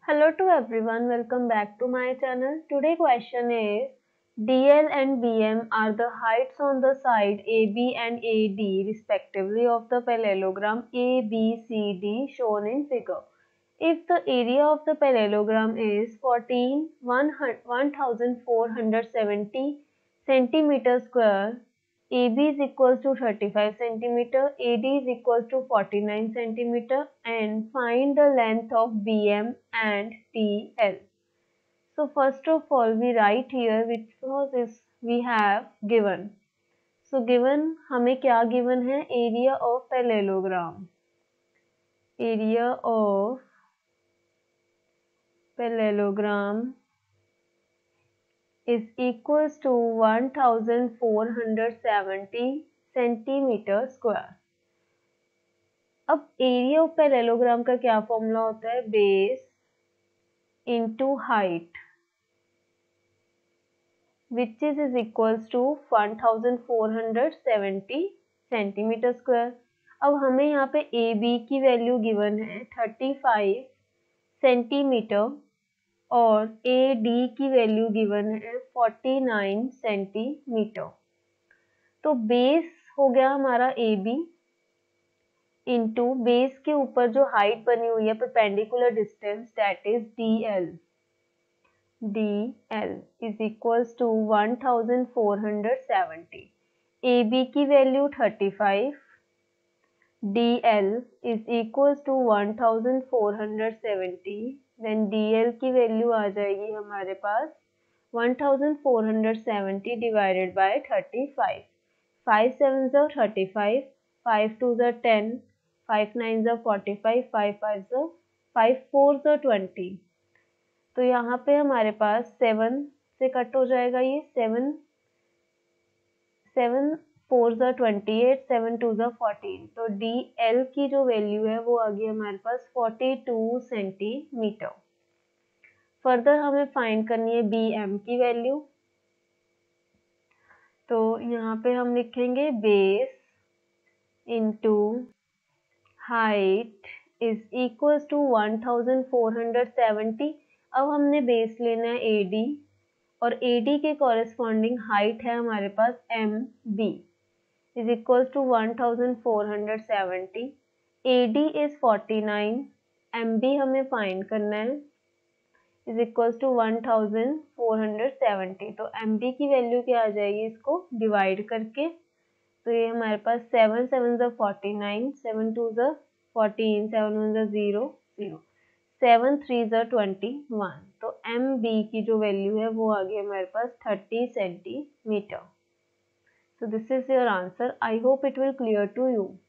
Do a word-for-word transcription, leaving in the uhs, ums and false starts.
Hello to everyone, welcome back to my channel. Today question is D L and B M are the heights on the side A B and A D respectively of the parallelogram A B C D shown in figure. If the area of the parallelogram is fourteen one thousand four hundred seventy centimeter square, A B is equals to thirty-five centimeter, A D is equals to forty-nine centimeter, and find the length of B M and D L. So first of all we write here which was is we have given. So given हमें क्या given है? Area of parallelogram. Area of parallelogram is equals to one thousand four hundred seventy centimeter square. अब area of parallelogram का क्या formula होता है? Base into height which is is equals to one thousand four hundred seventy centimetre square. अब हमें यहाँ पे A B की वैल्यू गिवन है थर्टी फाइव सेंटीमीटर और ए डी की वैल्यू गिवन है फोर्टी नाइन सेंटीमीटर. तो बेस हो गया हमारा ए बी इंटू बेस के ऊपर जो हाइट बनी हुई है perpendicular distance that is D L. D L is equals to one thousand four hundred seventy. A B की value thirty five, D L is equals to one thousand four hundred seventy. Then D L की value आ जाएगी हमारे पास one thousand four hundred seventy divided by thirty five. Five seven ज़ा thirty five, five two ज़ा ten, five nine ज़ा forty five, five five ज़ा five four ज़ा ट्वेंटी. तो यहाँ पे हमारे पास सेवन से कट हो जाएगा ये सेवन, सेवन फोर ज़ा ट्वेंटी एट, सेवन टू ज़ा फोर्टीन. तो डी एल की जो वैल्यू है वो आ गई हमारे पास फोर्टी टू सेंटीमीटर. फर्दर हमें फाइंड करनी है बी एम की वैल्यू. तो यहाँ पे हम लिखेंगे base into height is equals to one thousand four hundred seventy. अब हमने बेस लेना है ए डी और ए डी के कॉरेस्पॉन्डिंग हाइट है हमारे पास M B is equals to one thousand four hundred seventy. A D is forty nine, M B हमें फाइंड करना है is equals to one thousand four hundred seventy. तो M B की value क्या आ जाएगी इसको डिवाइड करके? तो ये हमारे पास सेवन सेवन ज़ा फोर्टी नाइन, सेवन टू ज़ा फोर्टीन, सेवन वन ज़ा ज़ीरो ज़ीरो, सेवन थ्री ज़ा ट्वेंटी वन. तो एम बी की जो वैल्यू है वो आ गई हमारे पास thirty centimetre. So this is your answer. I hope it will clear to you.